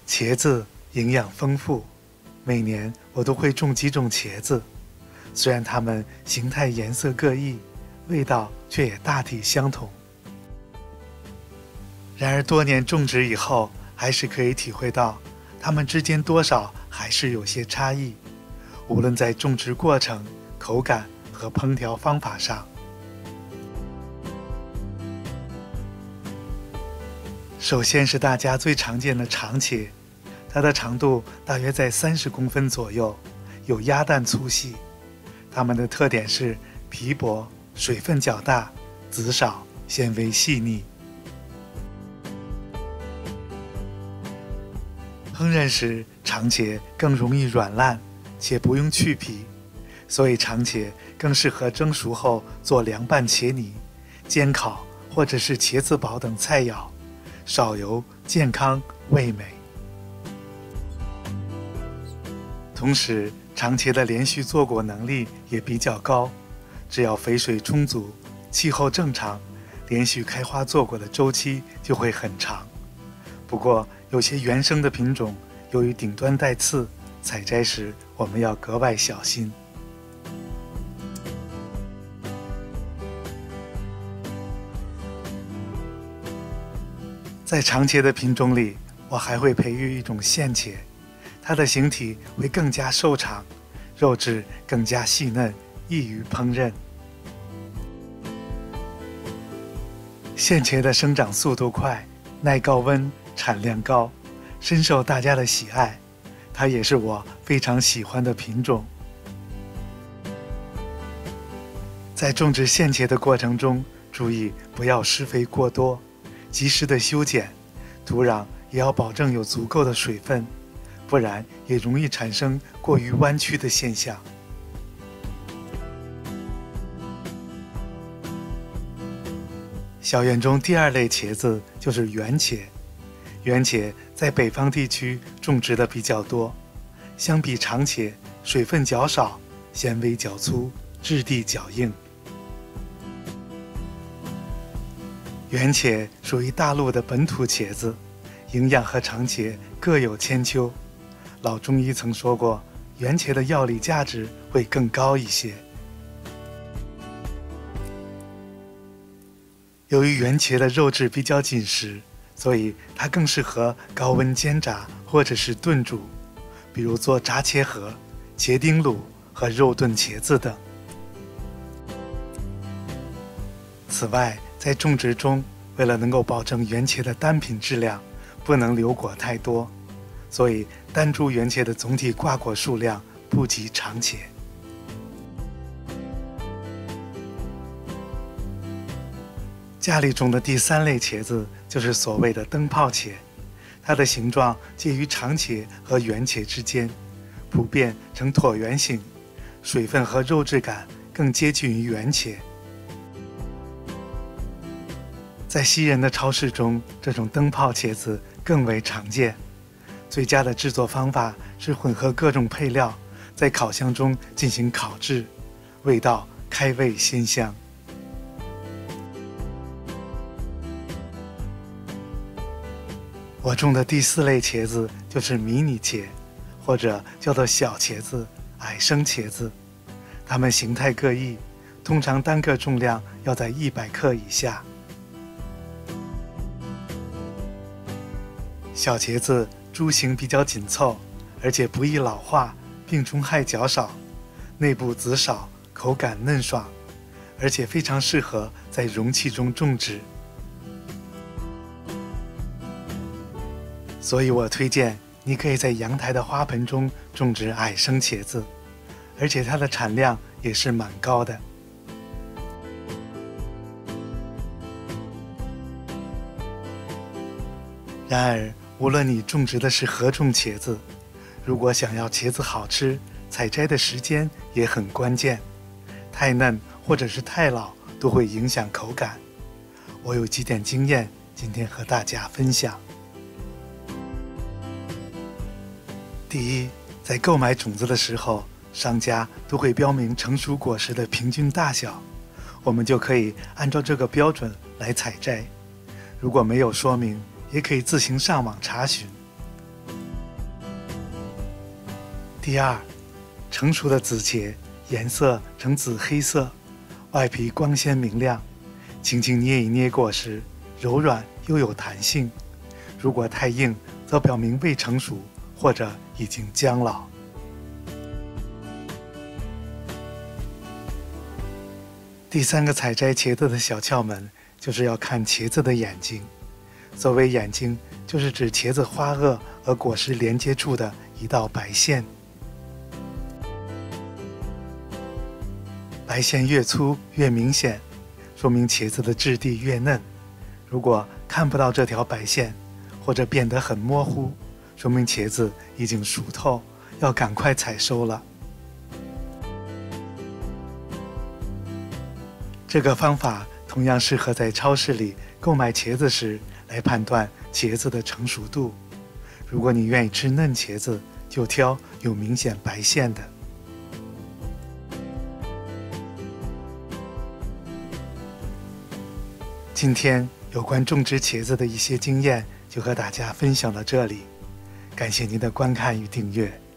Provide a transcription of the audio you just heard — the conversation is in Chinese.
茄子营养丰富，每年我都会种几种茄子，虽然它们形态颜色各异，味道却也大体相同。然而多年种植以后，还是可以体会到它们之间多少还是有些差异，无论在种植过程、口感和烹调方法上。首先是大家最常见的长茄，它的长度大约在30公分左右，有鸭蛋粗细。它们的特点是皮薄、水分较大、籽少、纤维细腻。烹饪时，长茄更容易软烂，且不用去皮，所以长茄更适合蒸熟后做凉拌茄泥、煎烤或者是茄子煲等菜肴，少油、健康、味美。同时，长茄的连续坐果能力也比较高，只要肥水充足、气候正常，连续开花坐果的周期就会很长。不过，有些原生的品种由于顶端带刺，采摘时我们要格外小心。在长茄的品种里，我还会培育一种线茄，它的形体会更加瘦长，肉质更加细嫩，易于烹饪。线茄的生长速度快，耐高温，产量高，深受大家的喜爱，它也是我非常喜欢的品种。在种植线茄的过程中，注意不要施肥过多，及时的修剪，土壤也要保证有足够的水分，不然也容易产生过于弯曲的现象。小园中第二类茄子就是圆茄。圆茄在北方地区种植的比较多，相比长茄，水分较少，纤维较粗，质地较硬。圆茄属于大陆的本土茄子，营养和长茄各有千秋。老中医曾说过，圆茄的药理价值会更高一些。由于圆茄的肉质比较紧实，所以它更适合高温煎炸或者是炖煮，比如做炸茄盒、茄丁卤和肉炖茄子等。此外，在种植中，为了能够保证圆茄的单品质量，不能留果太多，所以单株圆茄的总体挂果数量不及长茄。家里种的第三类茄子就是所谓的灯泡茄，它的形状介于长茄和圆茄之间，普遍呈椭圆形，水分和肉质感更接近于圆茄。在西人的超市中，这种灯泡茄子更为常见。最佳的制作方法是混合各种配料，在烤箱中进行烤制，味道开胃鲜香。我种的第四类茄子就是迷你茄，或者叫做小茄子、矮生茄子。它们形态各异，通常单个重量要在100克以下。小茄子株形比较紧凑，而且不易老化，病虫害较少，内部籽少，口感嫩爽，而且非常适合在容器中种植。所以我推荐你可以在阳台的花盆中种植矮生茄子，而且它的产量也是蛮高的。然而，无论你种植的是何种茄子，如果想要茄子好吃，采摘的时间也很关键。太嫩或者是太老都会影响口感。我有几点经验，今天和大家分享。第一，在购买种子的时候，商家都会标明成熟果实的平均大小，我们就可以按照这个标准来采摘。如果没有说明，也可以自行上网查询。 第二，成熟的紫茄颜色呈紫黑色，外皮光鲜明亮，轻轻捏一捏果实，柔软又有弹性。如果太硬，则表明未成熟或者已经僵老。第三个采摘茄子的小窍门，就是要看茄子的眼睛。所谓眼睛，就是指茄子花萼和果实连接处的一道白线。白线越粗越明显，说明茄子的质地越嫩。如果看不到这条白线，或者变得很模糊，说明茄子已经熟透，要赶快采收了。这个方法同样适合在超市里购买茄子时来判断茄子的成熟度。如果你愿意吃嫩茄子，就挑有明显白线的。今天有关种植茄子的一些经验就和大家分享到这里，感谢您的观看与订阅。